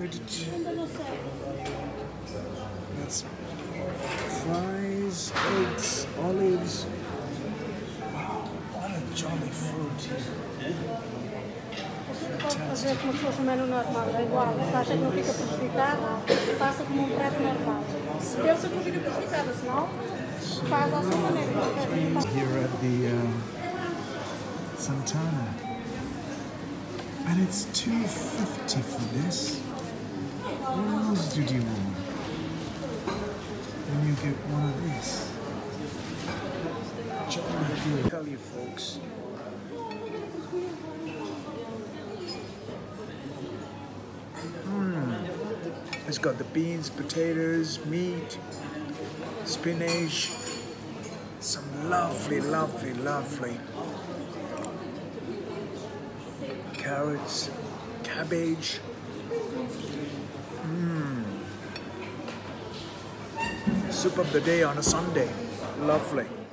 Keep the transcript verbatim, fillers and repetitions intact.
with it. That's fries, eggs, olives. Wow, what a jolly fruit here. Pode fazer como se fosse um menu normal, é igual. Se acha que não fica prejudicada, faça como um prato normal. Se pensa que não fica prejudicada, senão faz à sua maneira. Here at the uh, Santana. And it's two fifty for this. What else did you want when you get one of these? I'll tell you folks. Mm. It's got the beans, potatoes, meat, spinach, some lovely, lovely, lovely carrots, cabbage. Mm. Soup of the day on a Sunday. Lovely.